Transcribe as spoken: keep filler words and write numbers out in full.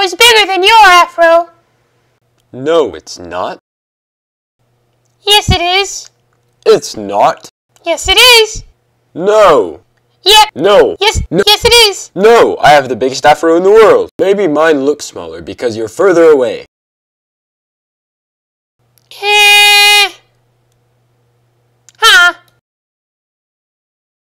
is bigger than your afro. No, it's not. Yes, it is. It's not. Yes, it is. No. Yeah. No. Yes. No. Yes, it is. No, I have the biggest afro in the world. Maybe mine looks smaller because you're further away. Eh.